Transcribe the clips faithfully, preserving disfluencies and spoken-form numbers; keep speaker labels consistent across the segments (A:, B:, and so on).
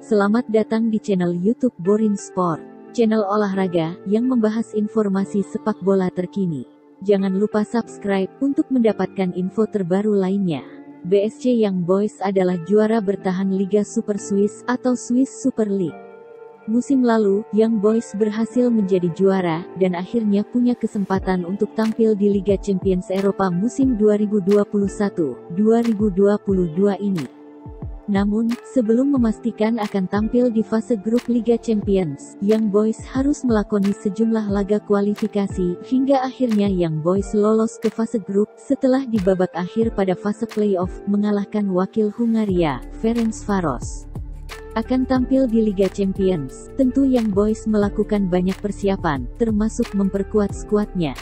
A: Selamat datang di channel YouTube Borin Sport, channel olahraga yang membahas informasi sepak bola terkini. Jangan lupa subscribe untuk mendapatkan info terbaru lainnya. B S C Young Boys adalah juara bertahan Liga Super Swiss atau Swiss Super League. Musim lalu, Young Boys berhasil menjadi juara, dan akhirnya punya kesempatan untuk tampil di Liga Champions Eropa musim dua ribu dua puluh satu dua ribu dua puluh dua ini. Namun, sebelum memastikan akan tampil di fase grup Liga Champions, Young Boys harus melakoni sejumlah laga kualifikasi, hingga akhirnya Young Boys lolos ke fase grup, setelah di babak akhir pada fase playoff, mengalahkan wakil Hungaria, Ferencváros. Akan tampil di Liga Champions, tentu Young Boys melakukan banyak persiapan, termasuk memperkuat skuadnya.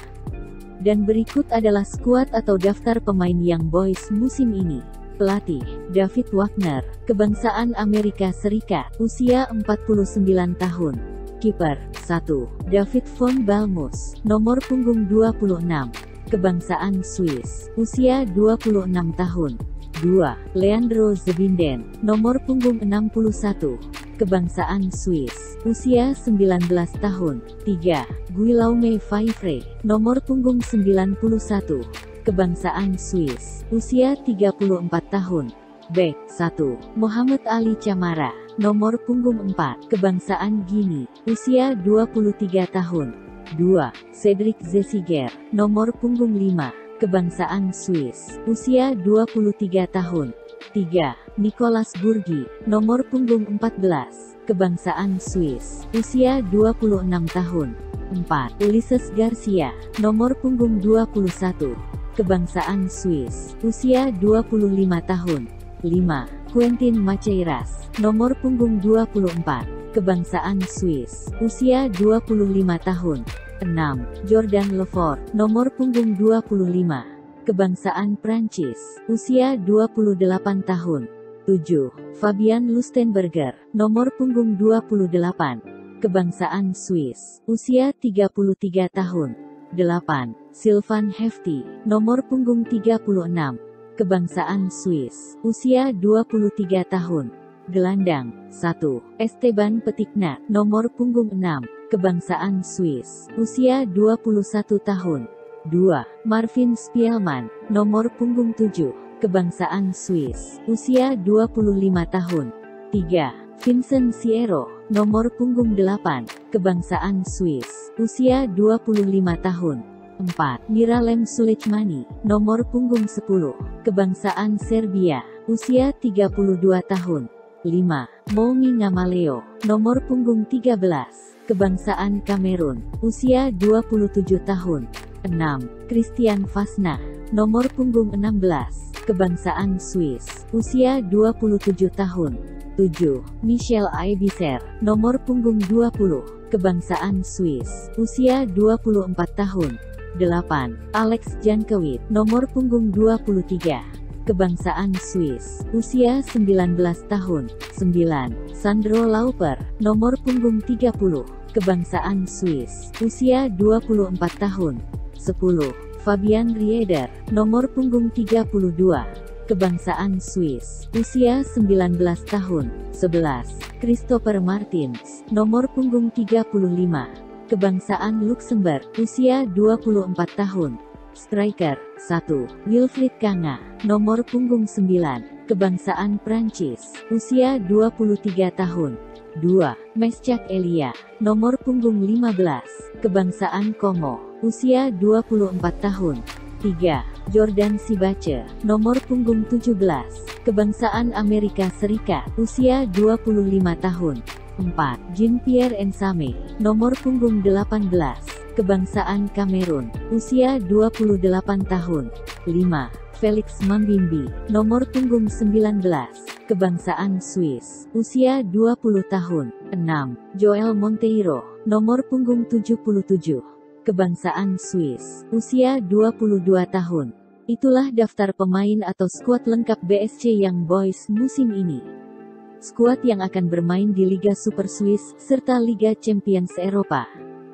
A: Dan berikut adalah skuad atau daftar pemain Young Boys musim ini. Pelatih, David Wagner, kebangsaan Amerika Serikat, usia empat puluh sembilan tahun. Kiper, satu. David von Balmus, nomor punggung dua puluh enam, kebangsaan Swiss, usia dua puluh enam tahun. dua. Leandro Zbinden, nomor punggung enam puluh satu, kebangsaan Swiss, usia sembilan belas tahun. tiga. Guillaume Favre, nomor punggung sembilan puluh satu, kebangsaan Swiss, usia tiga puluh empat tahun. Bek, satu. Mohamed Ali Camara, nomor punggung empat, kebangsaan Guinea, usia dua puluh tiga tahun. dua. Cedric Zesiger, nomor punggung lima, kebangsaan Swiss, usia dua puluh tiga tahun. tiga. Nicolas Burgi, nomor punggung empat belas, kebangsaan Swiss, usia dua puluh enam tahun. empat. Ulises Garcia, nomor punggung dua puluh satu, kebangsaan Swiss, usia dua puluh lima tahun. lima. Quentin Maceiras, nomor punggung dua puluh empat, kebangsaan Swiss, usia dua puluh lima tahun. enam. Jordan Lefort, nomor punggung dua puluh lima, kebangsaan Prancis, usia dua puluh delapan tahun. tujuh. Fabian Lustenberger, nomor punggung dua puluh delapan, kebangsaan Swiss, usia tiga puluh tiga tahun. delapan. Sylvain Hefti, nomor punggung tiga puluh enam, kebangsaan Swiss, usia dua puluh tiga tahun. Gelandang, satu. Esteban Petikna, nomor punggung enam, kebangsaan Swiss, usia dua puluh satu tahun. dua. Marvin Spielman, nomor punggung tujuh, kebangsaan Swiss, usia dua puluh lima tahun. tiga. Vincent Sierro, nomor punggung delapan, kebangsaan Swiss, usia dua puluh lima tahun. empat. Miralem Sulecmani, nomor punggung sepuluh, kebangsaan Serbia, usia tiga puluh dua tahun. lima. Moumi Ngamaleo, nomor punggung tiga belas, kebangsaan Kamerun, usia dua puluh tujuh tahun. enam. Christian Fasna, nomor punggung enam belas, kebangsaan Swiss, usia dua puluh tujuh tahun. tujuh. Michel Aebisser, nomor punggung dua puluh, kebangsaan Swiss, usia dua puluh empat tahun. delapan. Alex Jankewit, nomor punggung dua puluh tiga, kebangsaan Swiss, usia sembilan belas tahun. sembilan. Sandro Lauper, nomor punggung tiga puluh, kebangsaan Swiss, usia dua puluh empat tahun. sepuluh. Fabian Rieder, nomor punggung tiga puluh dua, kebangsaan Swiss, usia sembilan belas tahun. sebelas. Christopher Martins, nomor punggung tiga puluh lima, kebangsaan Luxembourg, usia dua puluh empat tahun. Striker, satu. Wilfried Kanga, nomor punggung sembilan, kebangsaan Prancis, usia dua puluh tiga tahun. dua. Mescak Elia, nomor punggung lima belas, kebangsaan Kongo, usia dua puluh empat tahun. tiga. Jordan Sibace, nomor punggung tujuh belas, kebangsaan Amerika Serikat, usia dua puluh lima tahun. empat. Jean-Pierre Ensame, nomor punggung delapan belas, kebangsaan Kamerun, usia dua puluh delapan tahun. lima. Felix Mambimbi, nomor punggung sembilan belas, kebangsaan Swiss, usia dua puluh tahun. enam. Joel Monteiro, nomor punggung tujuh puluh tujuh, kebangsaan Swiss, usia dua puluh dua tahun. Itulah daftar pemain atau skuad lengkap B S C Young Boys musim ini. Skuad yang akan bermain di Liga Super Swiss serta Liga Champions Eropa.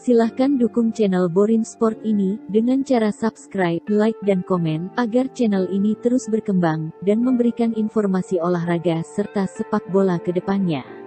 A: Silahkan dukung channel Borin Sport ini dengan cara subscribe, like dan komen agar channel ini terus berkembang dan memberikan informasi olahraga serta sepak bola ke depannya.